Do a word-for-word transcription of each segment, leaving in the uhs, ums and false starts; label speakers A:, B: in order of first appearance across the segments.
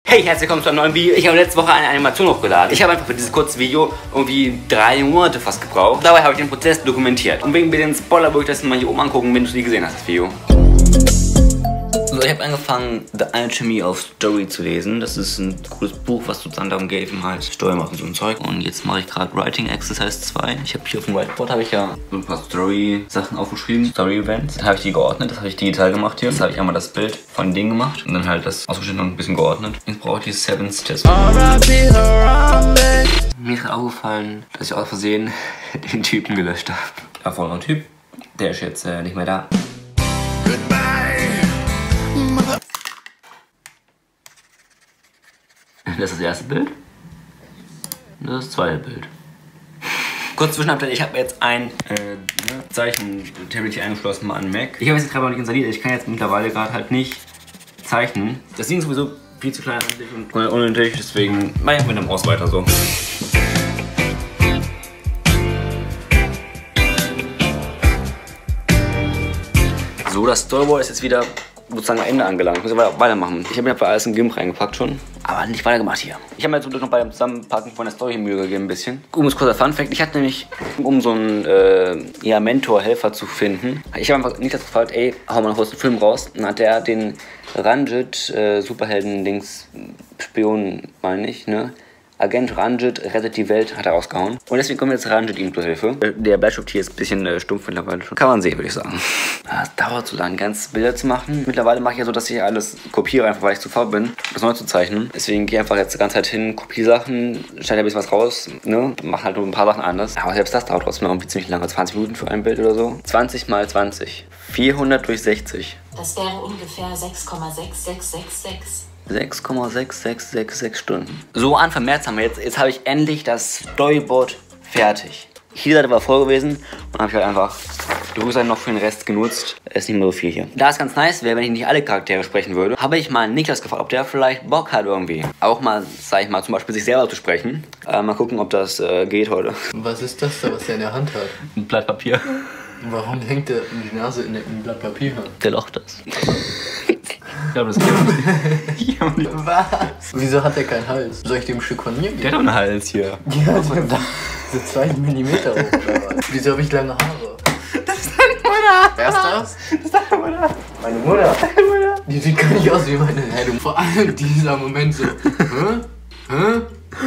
A: Hey, herzlich willkommen zu einem neuen Video. Ich habe letzte Woche eine Animation hochgeladen. Ich habe einfach für dieses kurze Video irgendwie drei Monate fast gebraucht. Dabei habe ich den Prozess dokumentiert. Und wegen ein bisschen Spoiler würde ich das mal hier oben angucken, wenn du die gesehen hast, das Video. So, ich habe angefangen, The Alchemy of Story zu lesen. Das ist ein cooles Buch, was sozusagen darum geht, halt Story machen, so ein Zeug. Und jetzt mache ich gerade Writing Exercise zwei. Ich habe hier auf dem Whiteboard habe ich ja so ein paar Story-Sachen aufgeschrieben, Story-Events. Dann habe ich die geordnet, das habe ich digital gemacht hier. Jetzt habe ich einmal das Bild von denen gemacht und dann halt das ausgeschnitten und ein bisschen geordnet. Jetzt brauche ich die Seven Steps. Mir ist gerade aufgefallen, dass ich aus Versehen den Typen gelöscht habe. Da vorne ein Typ, der ist jetzt äh, nicht mehr da. Das ist das erste Bild. Das ist das zweite Bild. Kurz Zwischenupdate, ich habe jetzt ein äh, Zeichen-Tablet hier eingeschlossen mal an Mac. Ich habe es jetzt gerade noch nicht installiert, ich kann jetzt mittlerweile gerade halt nicht zeichnen. Das Ding ist sowieso viel zu klein und unnötig, deswegen mache ich mit der Maus weiter so. So, das Storyboard ist jetzt wieder sozusagen am Ende angelangt. Ich muss aber weitermachen. Ich habe mir alles in GIMP reingepackt schon, aber nicht weitergemacht hier. Ich habe mir jetzt noch bei dem Zusammenpacken von der Story Mühe gegeben ein bisschen. Um es kurzer Funfact, ich hatte nämlich, um so einen äh, ja, Mentor, Helfer zu finden, ich habe einfach nicht das gefragt, ey, hau mal noch kurz einen Film raus. Dann hat der den Ranjit, äh, Superhelden-Dings, Spion, meine ich, ne? Agent Ranjit rettet die Welt, hat er rausgehauen. Und deswegen kommt jetzt Ranjit ihm zur Hilfe. Der Bleistift hier ist ein bisschen äh, stumpf mittlerweile schon. Kann man sehen, würde ich sagen. Es dauert so lange, ganz Bilder zu machen. Mittlerweile mache ich ja so, dass ich alles kopiere, einfach weil ich zu faul bin, das neu zu zeichnen. Deswegen gehe ich einfach jetzt die ganze Zeit hin, kopiere Sachen, schneide ein bisschen was raus, ne? Mache halt nur ein paar Sachen anders. Aber selbst das dauert trotzdem noch irgendwie ziemlich lange, zwanzig Minuten für ein Bild oder so. zwanzig mal zwanzig. vierhundert durch sechzig.
B: Das wäre ungefähr sechs Komma sechs sechs sechs sechs.
A: sechs Komma sechs sechs sechs sechs Stunden. So, Anfang März haben wir jetzt. Jetzt habe ich endlich das Storyboard fertig. Hier Seite war voll gewesen und habe ich halt einfach die Rückseite noch für den Rest genutzt. Ist nicht mehr so viel hier. Da ist ganz nice wäre, wenn ich nicht alle Charaktere sprechen würde, habe ich mal Niklas gefragt, ob der vielleicht Bock hat irgendwie. Auch mal, sag ich mal, zum Beispiel sich selber zu sprechen. Äh, mal gucken, ob das äh, geht heute.
C: Was ist das da, was er in der Hand hat?
A: Ein Blatt Papier.
C: Warum hängt der die Nase in ein Blatt Papier?
A: Der locht das. Ich glaube, das geht nicht.
C: Was? Wieso hat er keinen Hals? Soll ich dem ein Stück von mir geben?
A: Der hat doch einen Hals hier.
C: Ja, der so zwei Millimeter hoch. Wieso habe ich lange Haare?
A: Das ist deine Mutter.
C: Wer ist das?
A: Das ist deine Mutter.
C: Meine Mutter.
A: Deine Mutter.
C: Die sieht gar nicht aus wie meine Heilung. Vor allem dieser Moment so. Hä? Hä?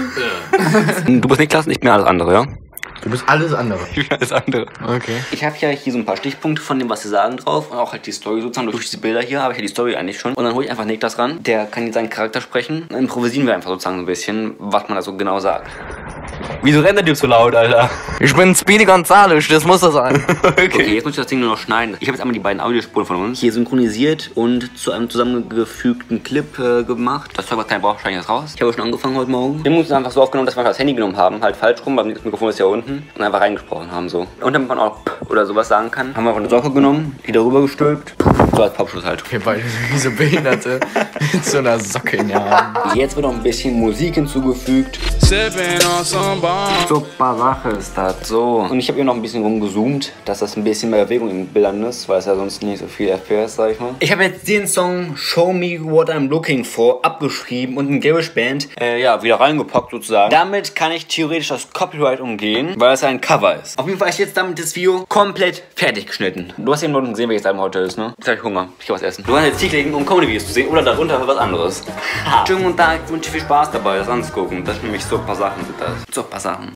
C: Ja.
A: Du bist Niklas und ich bin alles andere, ja?
C: Du bist alles andere.
A: Ich bin alles andere.
C: Okay.
A: Ich habe ja hier so ein paar Stichpunkte von dem, was sie sagen drauf und auch halt die Story sozusagen. Durch diese Bilder hier habe ich ja die Story eigentlich schon. Und dann hole ich einfach Niklas ran. Der kann jetzt seinen Charakter sprechen. Dann improvisieren wir einfach sozusagen so ein bisschen, was man da so genau sagt. Wieso rennt der Typ so laut, Alter?
C: Ich bin Speedy Gonzales, das muss das sein.
A: Okay. Okay, jetzt muss ich das Ding nur noch schneiden. Ich habe jetzt einmal die beiden Audiospuren von uns hier synchronisiert und zu einem zusammengefügten Clip äh, gemacht. Das Zeug, was keiner braucht, wahrscheinlich jetzt raus. Ich habe schon angefangen heute Morgen. Wir haben uns einfach so aufgenommen, dass wir einfach das Handy genommen haben, halt falsch rum, weil das Mikrofon ist ja unten und einfach reingesprochen haben so. Und damit man auch P oder sowas sagen kann, haben wir einfach eine Socke genommen, die darüber gestülpt. So als Popschutz halt.
C: Wir beide wie so Behinderte mit so einer Socke in der Hand.
A: Jetzt wird noch ein bisschen Musik hinzugefügt. Super Sache ist das. So. Und ich habe hier noch ein bisschen rumgezoomt, dass das ein bisschen mehr Bewegung in den Bildern ist, weil es ja sonst nicht so viel F P S, sag ich mal. Ich habe jetzt den Song Show Me What I'm Looking For abgeschrieben und in GarageBand äh, ja, wieder reingepackt sozusagen. Damit kann ich theoretisch das Copyright umgehen, weil es ein Cover ist. Auf jeden Fall ist jetzt damit das Video komplett fertig geschnitten. Du hast eben noch gesehen, welches Album heute ist, ne? Jetzt habe ich Hunger. Ich kann was essen. Du kannst jetzt hier klicken, um Comedy-Videos zu sehen oder darunter was anderes. Schönen guten Tag, ich wünsche viel Spaß dabei, das anzugucken. Das sind nämlich super Sachen, sind das. Super Sachen.